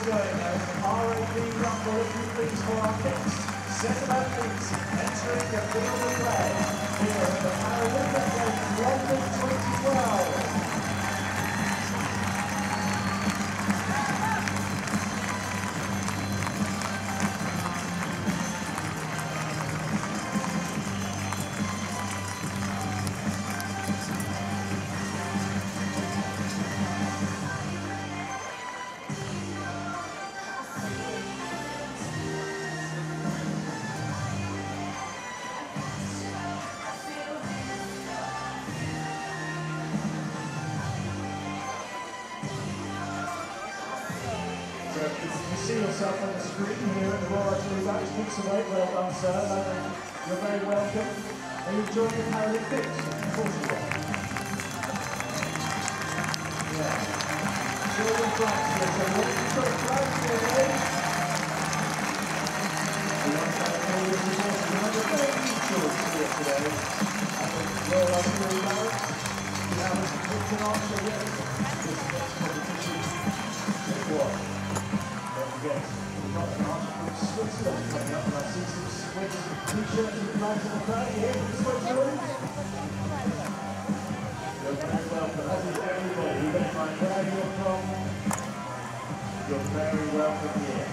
going now. RAB Rumble, if you please, for our next set of athletes entering the field of play here at the Paralympic Games London 2012. You see yourself on the screen here at the Hwa Sook Lee back. Keeps away. Well done, sir. You're very welcome. Are you enjoying the Paralympics? Of course you are. Yeah. Children flags here. So what have you got flags here, eh? Remember, very neutral here today. I think Royal Archery Barracks. We have a competition archer here. This next competition. It was. Yes, we've got an archer from Switzerland coming up, and I see some Swiss t-shirts and flags in the crowd here from Switzerland. You're very welcome, as is everybody. You don't mind where you're from. You're very welcome here.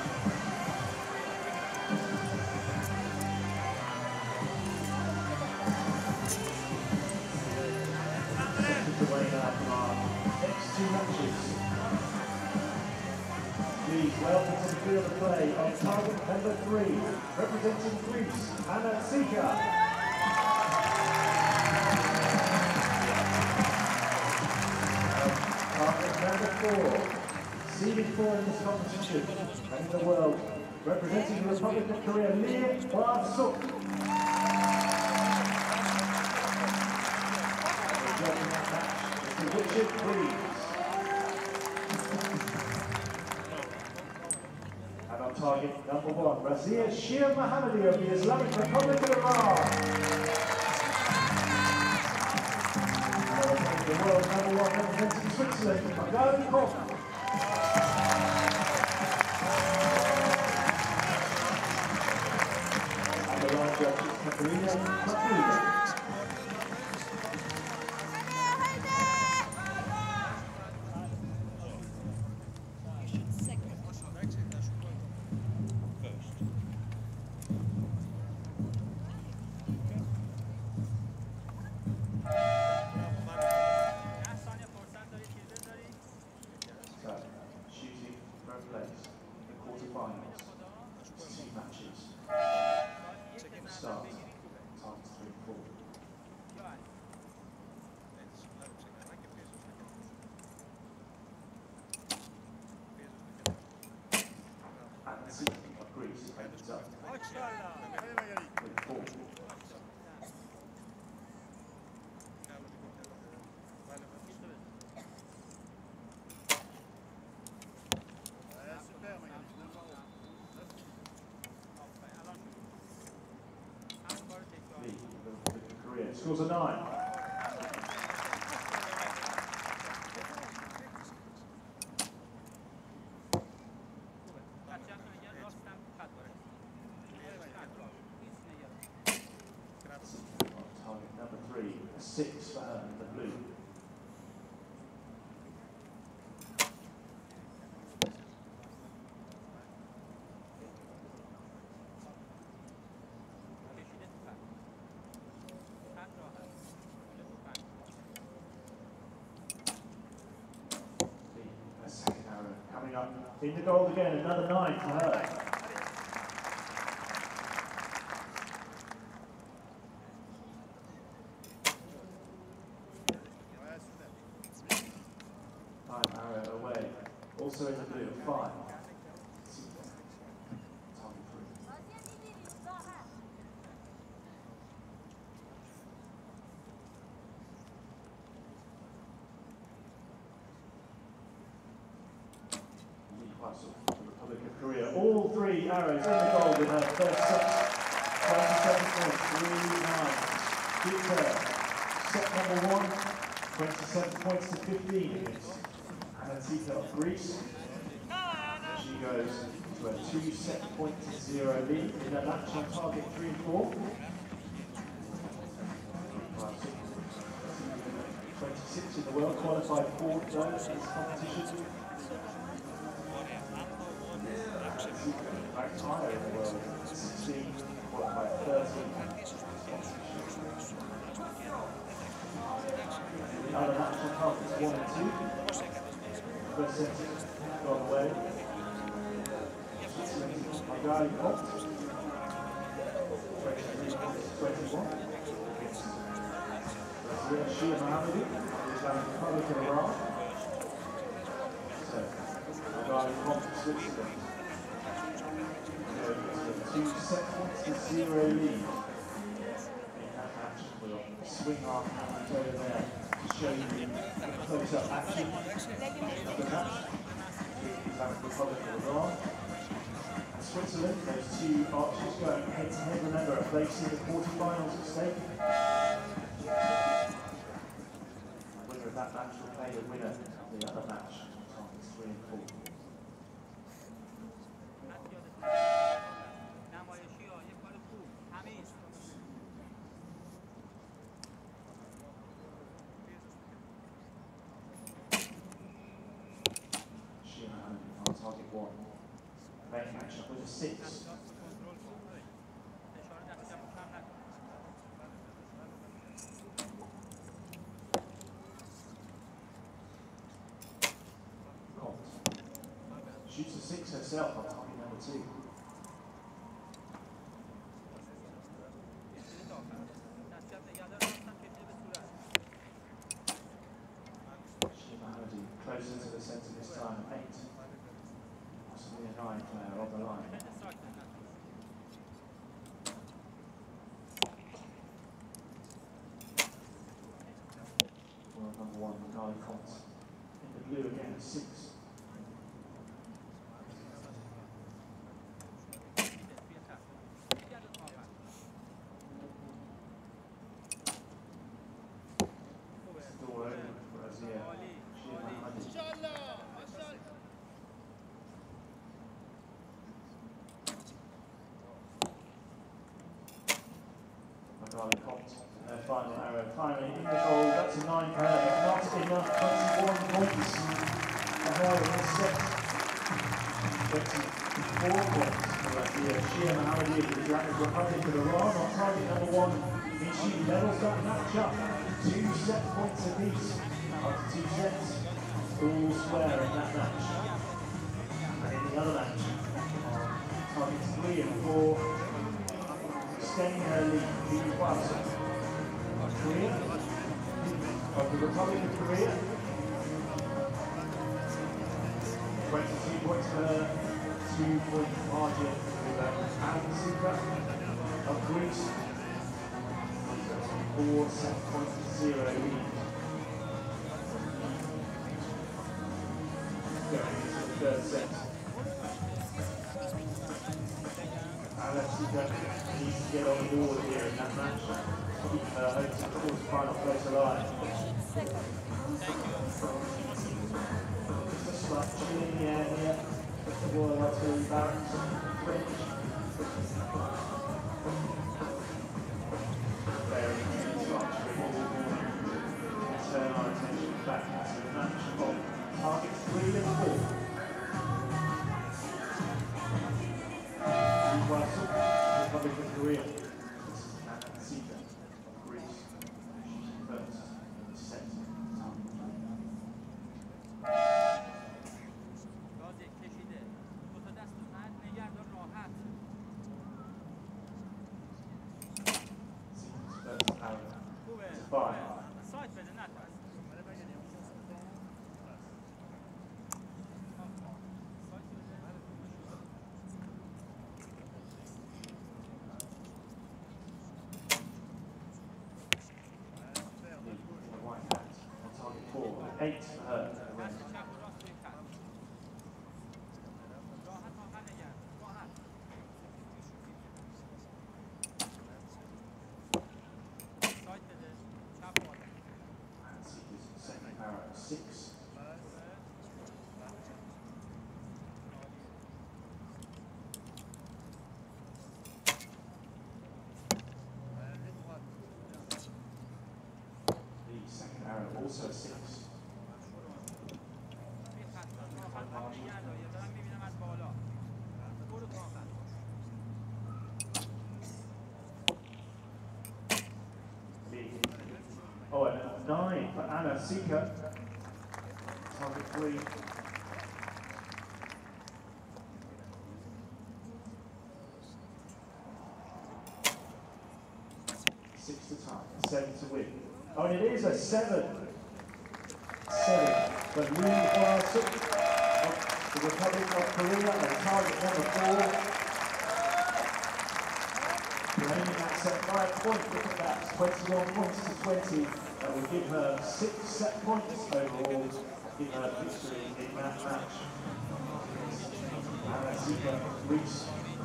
Second away now from our next two matches. Please welcome to the field of play on target number 3, representing Greece Anna Tzika. Target number 4, seeded 4 in this competition, and in the world, representing the Republic of Korea, Hwa Sook Lee. Judging that match is Richard, please. Target number 1, Razieh Shir Mohammadi of the Islamic Republic of Iran. The world number 1 representing Switzerland, Magali Comte. And the line judge is Magali. Start. Times 3 and 4. And the city of Greece opens up with 4. Scores a 9. Target number 3, a 6 for her in the blue. Coming up in the goal again, another 9 for her. Time arrow away, also in the blue, 5. The Republic of Korea. All 3 arrows in the goal in her first set. 27 points, 3 9. Keeps her. Set number 1, 27 points to 15 against Anna Tzika of Greece. goes to a 2-set-0 lead in a match on target 3 and 4. 26 in the world, qualified 4th though in this competition. Ranked higher in the world, 16, qualified 13. The other match on targets 1 and 2. First set gone away. Magali Comte, 21. Razieh, Shir Mohammadi, Islamic Republic of Iran. So, Magali Comte, Switzerland. 2-set-0 lead in that match. We'll swing our cameras over there to show you the close-up action of the match. Islamic Republic of Iran. Switzerland, those two archers going head-to-head. Remember, a place in the quarterfinals at stake. The winner of that match will play the winner of the other match, targets 3 and 4. Shir Mohammadi on target 1. Playing match up with a 6. Comte shoots a 6 herself on target number 2. Shir Mohammadi closer to the centre this time, 8. Possibly a 9 player on the line. World number 1, Magali Comte. In the blue again, 6. Door open for Razieh. Shir Mohammadi. Magali Comte, her final arrow. Finally, in the goal, that's a 9 pair, but not enough. 21 points. Ahead in this set. 24 points for Razieh. Shir Mohammadi of the Islamic Republic of Iran on target number 1. Means she levels that match up. 2 set points apiece. After 2 sets, all square in that match. And in the other match, on targets 3 and 4, extending her lead, the Hwa Sook Lee of the Republic of Korea. 22 points for her, 2-point margin with Anna Tzika of Greece. 4-set-0 lead. Going into the third set. Anna Tzika needs to get on the board here in that match. Keep her hopes at the quarter-final place alive. Just a slight chill in the air here. The Royal Artillery Barracks, French. Very much turn our attention back to the match of targets 3 and 4. Hwa Sook, Republic of Korea. Anna Tzika of Greece. She's first in the set. First arrow to 5. White hat on target 4. 8 for her. also a 6. Oh, and 9 for Anna Tzika. Target 3. 6 to tie, 7 to win. Oh, and it is a 7. 7 for Hwa Sook of the Republic of Korea, and target number 4. Remaining that set by a point, look at that, 21 points to 20. That will give her 6 set points overall, give her victory in that match. Anna Tzika, Greece.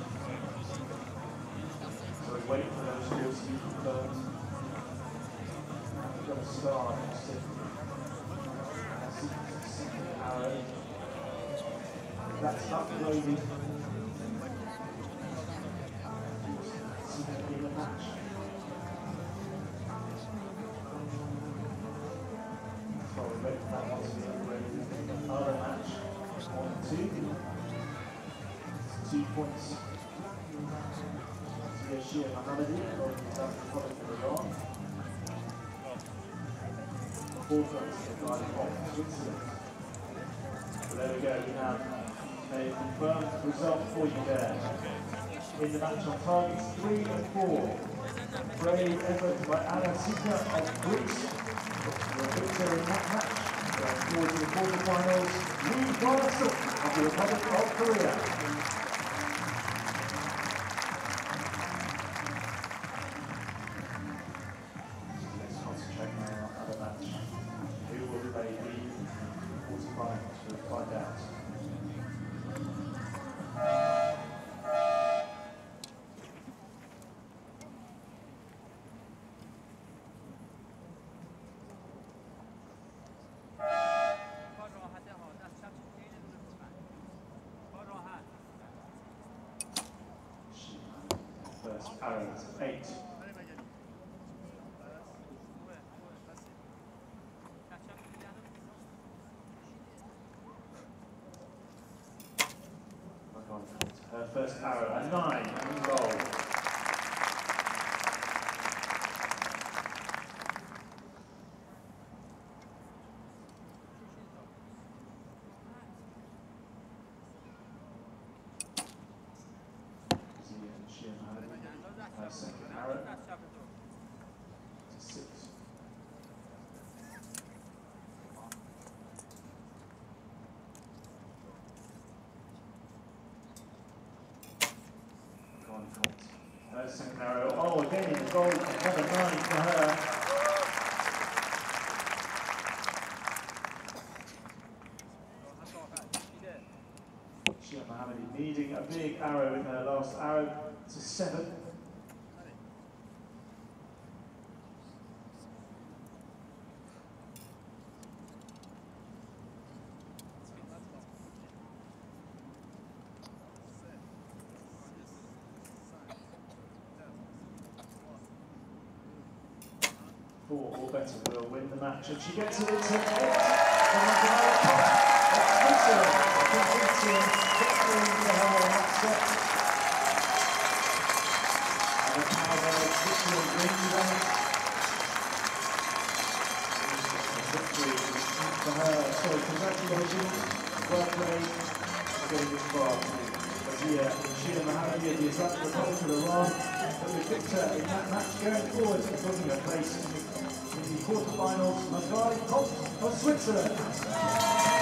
So we're waiting for those scores to be confirmed. We've got a star next to Anna Tzika's second arrow. That's upgraded. In the match. So we're waiting for that one to be upgraded. Another match on 2. 2 points. Shir Mohammadi of the Republic of Iran. 4 points to the Magali Comte, Switzerland. So there we go, we have a confirmed result for you there. In the match on targets 3 and 4. Brave effort by Anna Tzika of Greece. The victor in that match. Going forward to the quarterfinals, Hwa Sook of the Republic of Korea. Let's concentrate now on another match. Who will play the quarterfinals? We'll find out. First arrow is 8. Her first arrow, a 9, in goal. Shir Mohammadi, her second arrow, to 6. Magali Comte, her second arrow, oh again in the goal, another 9 for her. Shir Mohammadi needing a big arrow in her last arrow to 7. Four or better will win the match, and she gets it into 8 for Magali Comte. That's Switzerland, victory for her in that set. And that's how Switzerland wins that. Victory for her, so congratulations, well played for getting this far. Razieh and Shir Mohammadi of the Islamic Republic of Iran, but the victor in that match going forward and taking a place in the quarterfinals, Magali Comte of Switzerland.